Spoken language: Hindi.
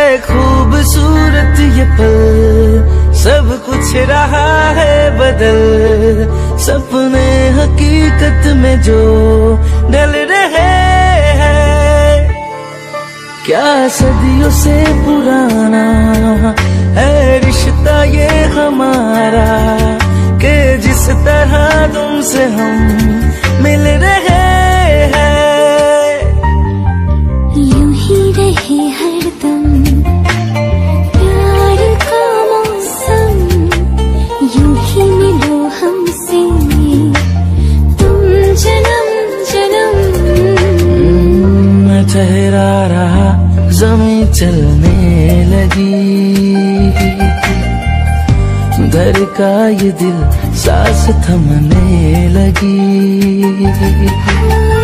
खूबसूरत ये पल, सब कुछ रहा है बदल, सपने हकीकत में जो ढल रहे हैं। क्या सदियों से पुराना है रिश्ता ये हमारा, कि जिस तरह तुमसे हम मिल रहे हैं। यूं ही रहे हरदम प्यार का मौसम, यूं ही मिलो हमसे तुम जन्म जन्म। मैं ठहरा रहा ज़मीं चलने लगी, घर का ये दिल सांस थमने लगी।